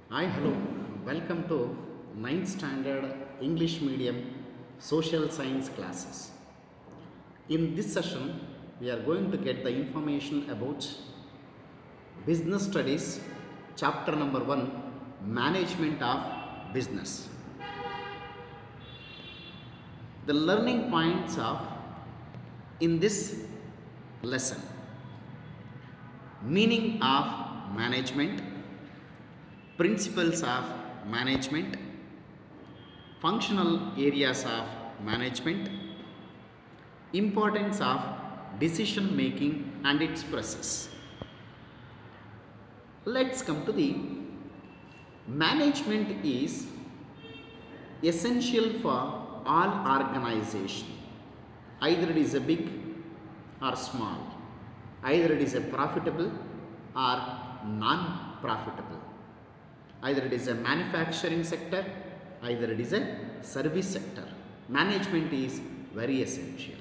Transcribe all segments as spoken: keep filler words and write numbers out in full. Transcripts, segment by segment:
Hi, hello. Welcome to ninth Standard English Medium Social Science classes. In this session, we are going to get the information about Business Studies, Chapter number one, Management of Business. The learning points of in this lesson: meaning of management, principles of management, functional areas of management, importance of decision making and its process. Let's come to the management is essential for all organization. Either it is a big or small, either it is a profitable or non-profitable. Either it is a manufacturing sector, either it is a service sector. Management is very essential.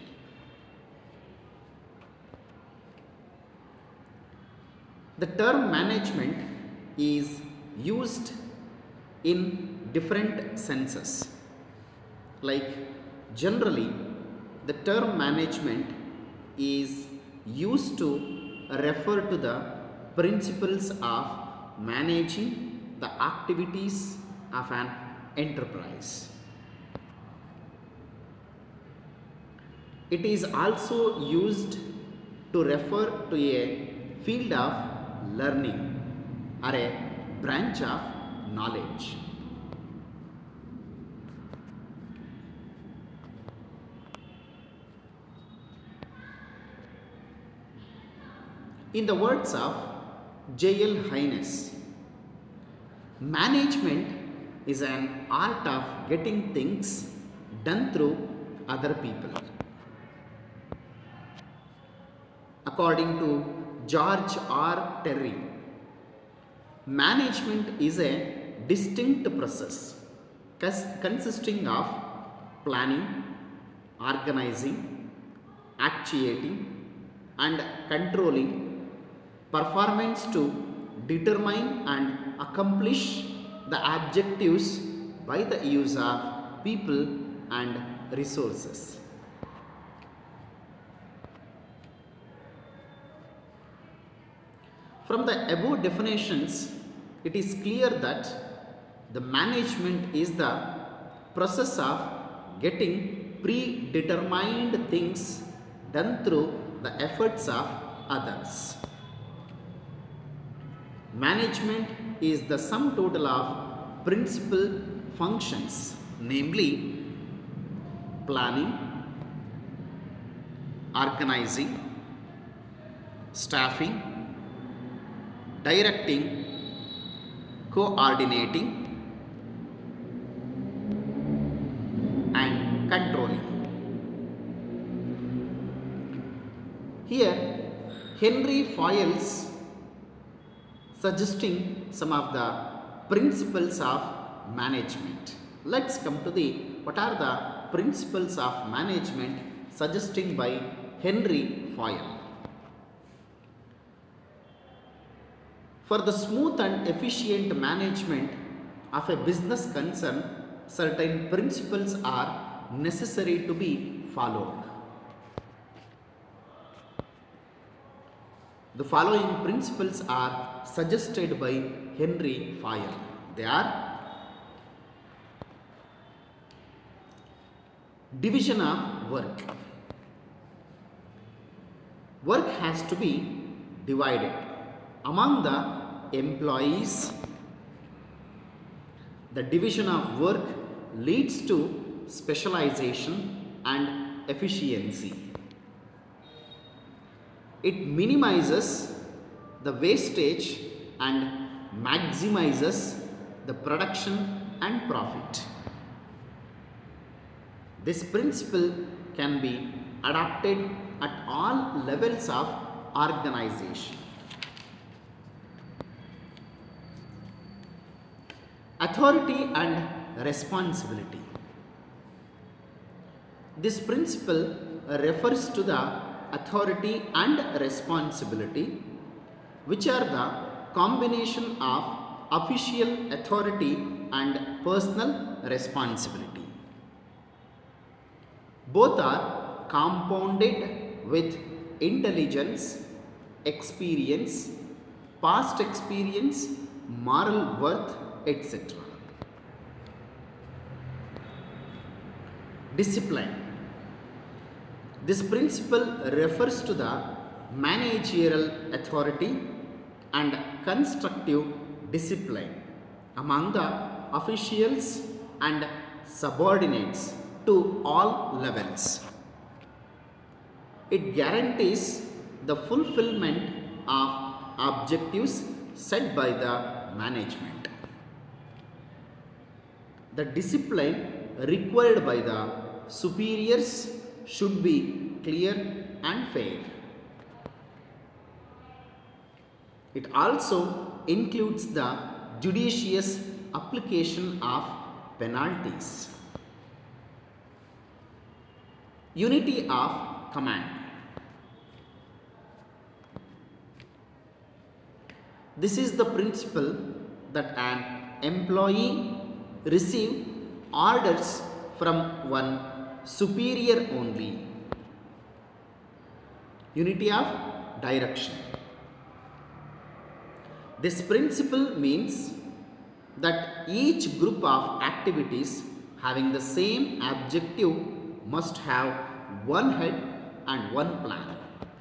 The term management is used in different senses. Like generally, the term management is used to refer to the principles of managing the activities of an enterprise. It is also used to refer to a field of learning or a branch of knowledge. In the words of J L Hines, management is an art of getting things done through other people. According to George R. Terry, management is a distinct process consisting of planning, organizing, actuating, and controlling performance to determine and accomplish the objectives by the use of people and resources. From the above definitions, it is clear that the management is the process of getting predetermined things done through the efforts of others. Management is the sum total of principal functions, namely planning, organizing, staffing, directing, coordinating, and controlling. Here, Henry Fayol's suggesting some of the principles of management. Let's come to the what are the principles of management suggesting by Henry Fayol. For the smooth and efficient management of a business concern, certain principles are necessary to be followed. The following principles are suggested by Henry Fayol. They are: division of work. Work has to be divided among the employees. The division of work leads to specialization and efficiency. It minimizes the wastage and maximizes the production and profit. This principle can be adopted at all levels of organization. Authority and responsibility. This principle refers to the authority and responsibility, which are the combination of official authority and personal responsibility. Both are compounded with intelligence, experience, past experience, moral worth, et cetera. Discipline. This principle refers to the managerial authority and constructive discipline among the officials and subordinates to all levels. It guarantees the fulfillment of objectives set by the management. The discipline required by the superiors should be clear and fair. It also includes the judicious application of penalties. Unity of command. This is the principle that an employee receive orders from one superior only. Unity of direction. This principle means that each group of activities having the same objective must have one head and one plan.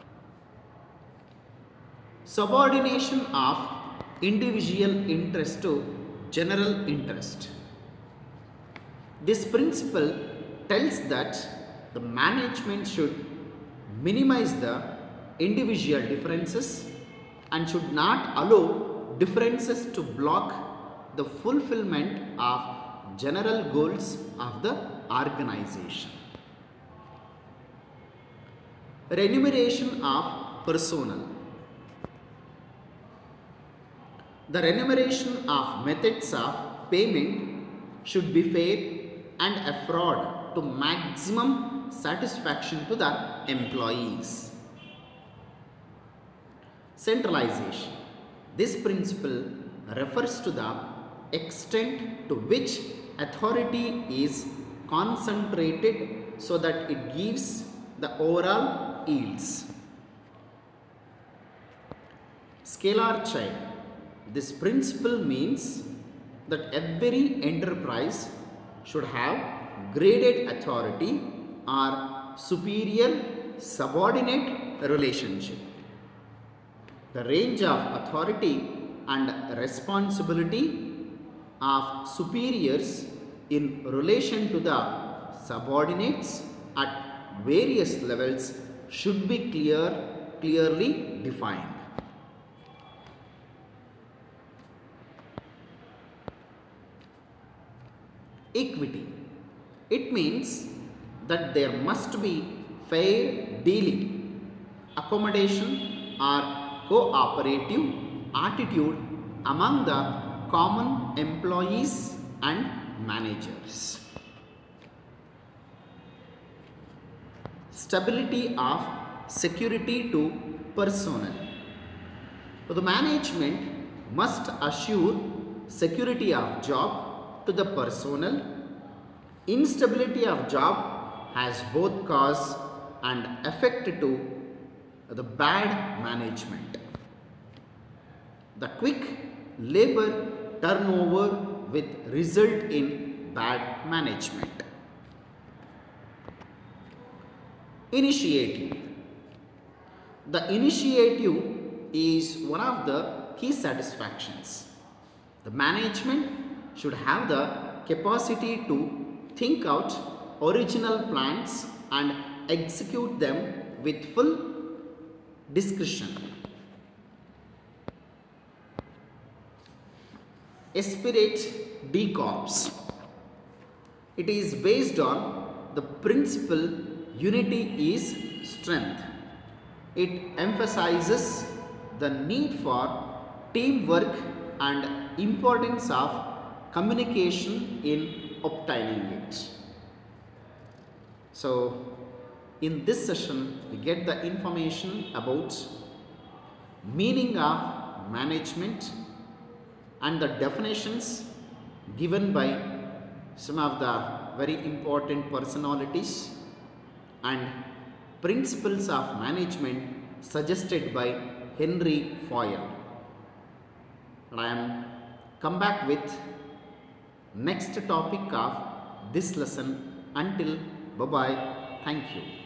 Subordination of individual interest to general interest. This principle tells that the management should minimize the individual differences and should not allow differences to block the fulfillment of general goals of the organization. Remuneration of personnel. The remuneration of methods of payment should be fair and afford to maximum satisfaction to the employees. Centralization. This principle refers to the extent to which authority is concentrated so that it gives the overall yields. Scalar child. This principle means that every enterprise should have graded authority or superior subordinate relationship. The range of authority and responsibility of superiors in relation to the subordinates at various levels should be clear, clearly defined. Equity. It means that there must be fair dealing, accommodation or cooperative attitude among the common employees and managers. Stability of security to personnel. So the management must assure security of job to the personnel. Instability of job has both cause and effect to the bad management. The quick labor turnover with result in bad management. Initiative. The initiative is one of the key satisfactions. The management should have the capacity to think out original plans and execute them with full discretion. Esprit de corps. It is based on the principle unity is strength. It emphasizes the need for teamwork and importance of communication in obtaining it. So, in this session, we get the information about meaning of management, and the definitions given by some of the very important personalities and principles of management suggested by Henry Fayol. And I am come back with next topic of this lesson. Until bye bye, thank you.